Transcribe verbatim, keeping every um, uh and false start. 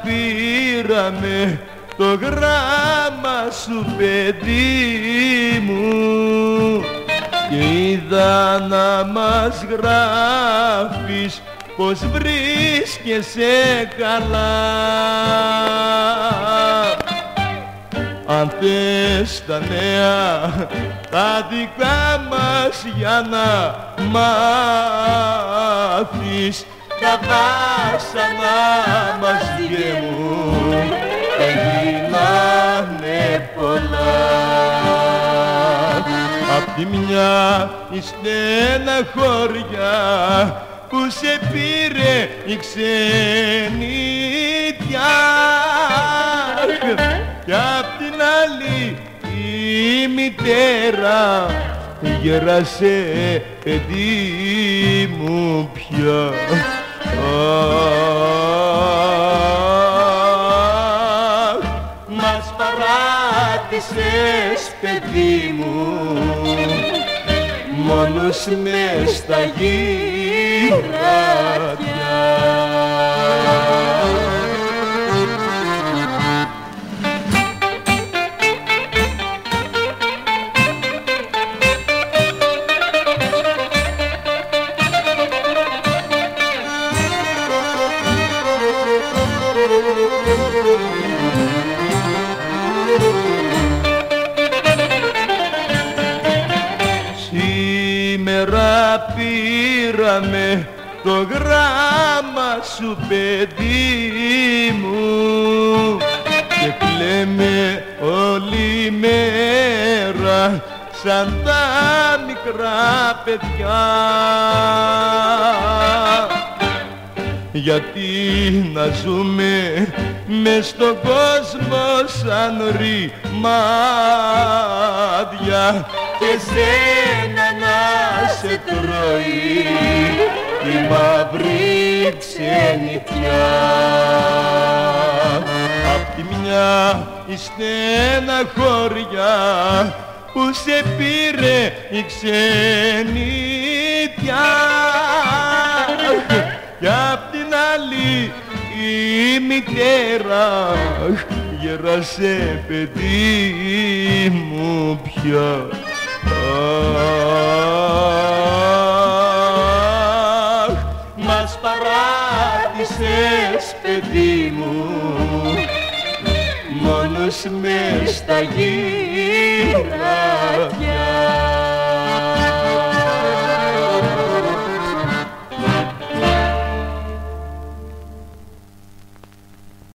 πήραμε το γράμμα σου παιδί μου και είδα να μας γράφεις πως βρίσκεσαι καλά. Αν θες τα νέα τα δικά μας για να μάθεις, τα βάσανα μας βγαίνουν, έγινανε πολλά. Απ' τη μια η στεναχώρια που σε πήρε η ξενιτιά κι απ' την άλλη η μητέρα γέρασε παιδί μου πια. Αχ, μας παράτησες παιδί μου μόνος μες στα γυρατιά. Σήμερα πήραμε το γράμμα σου παιδί μου και κλαίμε όλη μέρα σαν τα μικρά παιδιά. Γιατί να ζούμε μες στον κόσμο σαν ρημάδια και σένα να σε τρώει η μαύρη ξενιτιά. Απ' τη μια η στεναχώρια που σε πήρε η ξενιτιά κι απ' την άλλη η μητέρα γέρασε παιδί μου πια. Αχ, μας παράτησες παιδί μου μόνος μες στα γυρατιά.